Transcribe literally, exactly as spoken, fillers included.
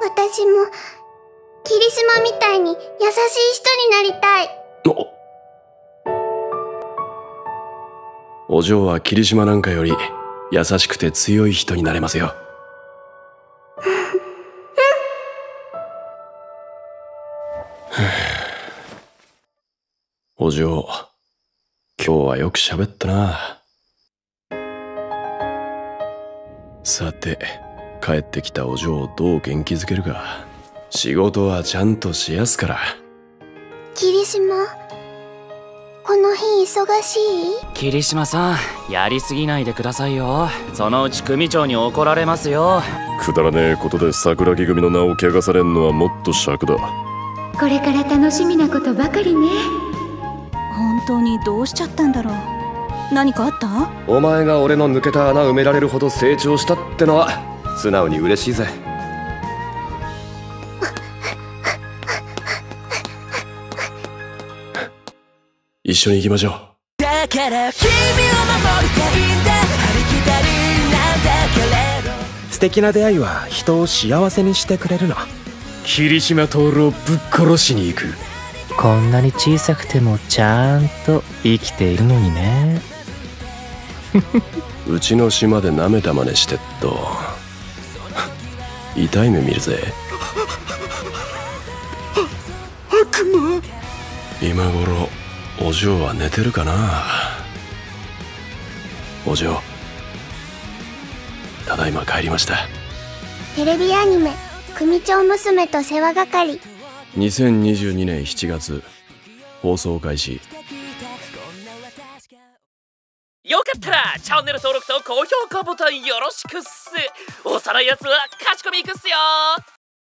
私も霧島みたいに優しい人になりたい。 お嬢は霧島なんかより優しくて強い人になれますよ。お嬢、今日はよく喋ったな。さて、帰ってきたお嬢をどう元気づけるか。仕事はちゃんとしやすから。 霧島、この日忙しい？ 霧島さん、やりすぎないでくださいよ。そのうち組長に怒られますよ。 くだらねえことで桜木組の名を汚されんのはもっと尺だ。 これから楽しみなことばかりね。 本当にどうしちゃったんだろう。何かあった？ お前が俺の抜けた穴埋められるほど成長したってのは素直に嬉しいぜ。 一緒に行きましょう。 だから君を守りたいんだ、ありきたりなんだけれど。 素敵な出会いは人を幸せにしてくれるの。 霧島徹をぶっ殺しに行く。 こんなに小さくてもちゃんと生きているのにね。 うちの島で舐めた真似してっと痛い目見るぜ。 悪魔。 今頃お嬢は寝てるかな。お嬢、ただいま帰りました。 テレビアニメ「組長娘と世話係」 にせんにじゅうにねんしちがつ放送開始。 よかったらチャンネル登録と高評価ボタンよろしくっす。押さないやつは勝ち込みいくっすよ。